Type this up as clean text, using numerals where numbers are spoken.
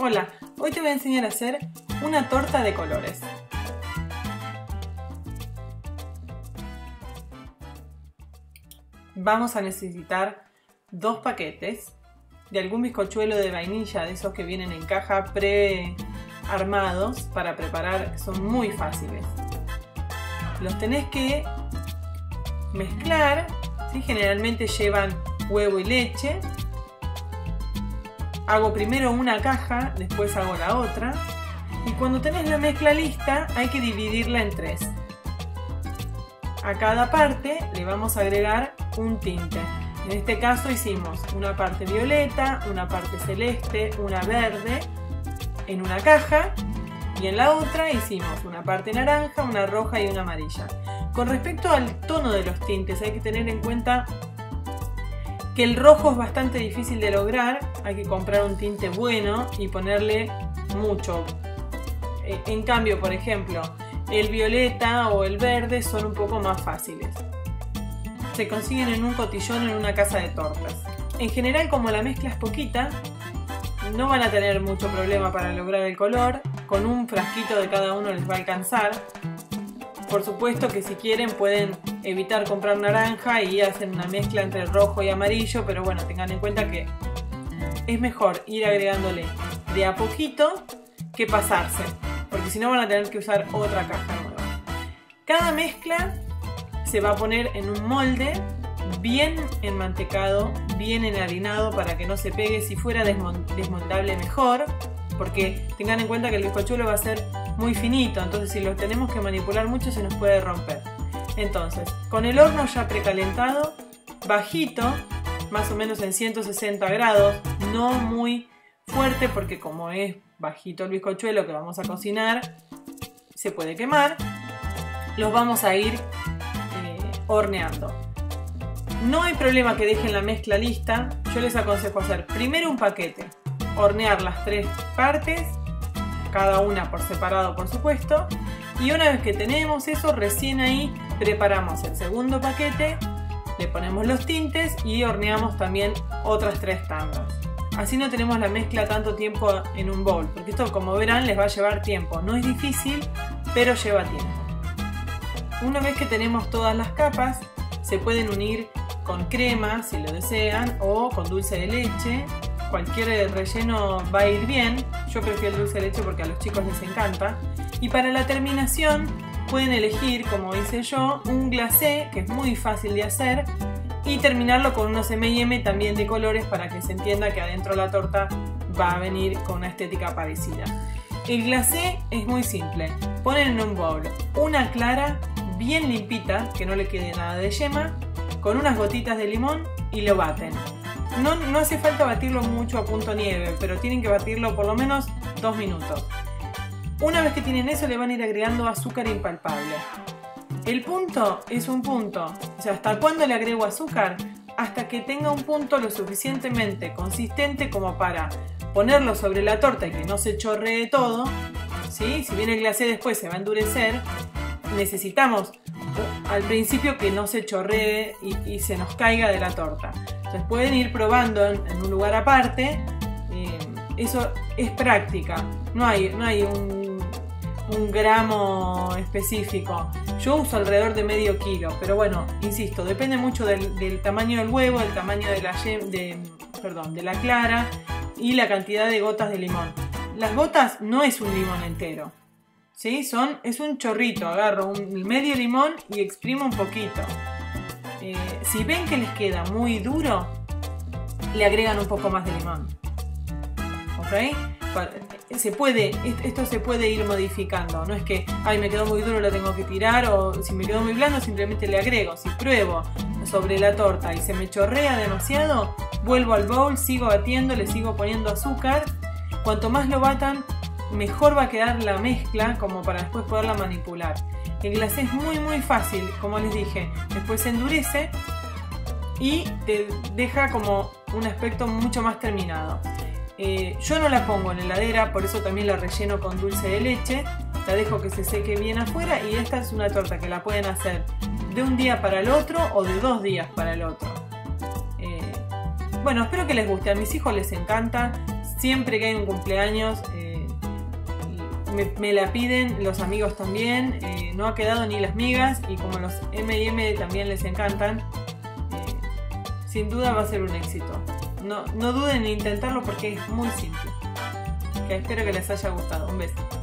Hola, hoy te voy a enseñar a hacer una torta de colores. Vamos a necesitar 2 paquetes de algún bizcochuelo de vainilla, de esos que vienen en caja pre-armados para preparar, que son muy fáciles. Los tenés que mezclar, ¿sí? Generalmente llevan huevo y leche. Hago primero una caja, después hago la otra. Y cuando tenés la mezcla lista, hay que dividirla en 3. A cada parte le vamos a agregar un tinte. En este caso hicimos una parte violeta, una parte celeste, una verde en una caja. Y en la otra hicimos una parte naranja, una roja y una amarilla. Con respecto al tono de los tintes, hay que tener en cuenta que el rojo es bastante difícil de lograr, hay que comprar un tinte bueno y ponerle mucho. En cambio, por ejemplo, el violeta o el verde son un poco más fáciles. Se consiguen en un cotillón en una casa de tortas. En general, como la mezcla es poquita, no van a tener mucho problema para lograr el color. Con un frasquito de cada uno les va a alcanzar. Por supuesto que si quieren pueden evitar comprar naranja y hacen una mezcla entre rojo y amarillo, pero bueno, tengan en cuenta que es mejor ir agregándole de a poquito que pasarse, porque si no van a tener que usar otra caja nueva. Cada mezcla se va a poner en un molde bien enmantecado, bien enharinado para que no se pegue. Si fuera desmoldable mejor, porque tengan en cuenta que el bizcochuelo va a ser muy finito, entonces si lo tenemos que manipular mucho se nos puede romper. Entonces, con el horno ya precalentado, bajito, más o menos en 160 grados, no muy fuerte porque como es bajito el bizcochuelo que vamos a cocinar, se puede quemar, los vamos a ir horneando. No hay problema que dejen la mezcla lista, yo les aconsejo hacer primero un paquete, hornear las 3 partes, cada una por separado por supuesto, y una vez que tenemos eso, recién ahí preparamos el segundo paquete, le ponemos los tintes y horneamos también otras 3 tandas. Así no tenemos la mezcla tanto tiempo en un bowl, porque esto, como verán, les va a llevar tiempo. No es difícil, pero lleva tiempo. Una vez que tenemos todas las capas, se pueden unir con crema si lo desean o con dulce de leche. Cualquier relleno va a ir bien. Yo prefiero el dulce de leche porque a los chicos les encanta. Y para la terminación pueden elegir, como hice yo, un glacé, que es muy fácil de hacer, y terminarlo con unos M&M también de colores para que se entienda que adentro la torta va a venir con una estética parecida. El glacé es muy simple. Ponen en un bowl una clara bien limpita, que no le quede nada de yema, con unas gotitas de limón y lo baten. No hace falta batirlo mucho a punto nieve, pero tienen que batirlo por lo menos 2 minutos. Una vez que tienen eso, le van a ir agregando azúcar impalpable. El punto es un punto. O sea, ¿hasta cuándo le agrego azúcar? Hasta que tenga un punto lo suficientemente consistente como para ponerlo sobre la torta y que no se chorree todo, ¿sí? Si bien el glacé después se va a endurecer, necesitamos al principio que no se chorree y se nos caiga de la torta. Entonces pueden ir probando en un lugar aparte. Eso es práctica. No hay un gramo específico. Yo uso alrededor de medio kilo, pero bueno, insisto, depende mucho del tamaño del huevo, del tamaño de la clara y la cantidad de gotas de limón. Las gotas no es un limón entero, ¿sí? Es un chorrito. Agarro un medio limón y exprimo un poquito. Si ven que les queda muy duro, le agregan un poco más de limón. ¿Ok? Esto se puede ir modificando. No es que, ay, me quedó muy duro, lo tengo que tirar, o si me quedó muy blando, simplemente le agrego. Si pruebo sobre la torta y se me chorrea demasiado, vuelvo al bowl, sigo batiendo, le sigo poniendo azúcar. Cuanto más lo batan, mejor va a quedar la mezcla, como para después poderla manipular. El glacé es muy fácil, como les dije. Después se endurece y te deja como un aspecto mucho más terminado. Yo no la pongo en la heladera, por eso también la relleno con dulce de leche. La dejo que se seque bien afuera, y esta es una torta que la pueden hacer de un día para el otro o de 2 días para el otro. Bueno, espero que les guste. A mis hijos les encanta. Siempre que hay un cumpleaños me la piden, los amigos también, no ha quedado ni las migas, y como los M&M también les encantan, sin duda va a ser un éxito. No duden en intentarlo porque es muy simple. Espero que les haya gustado. Un beso.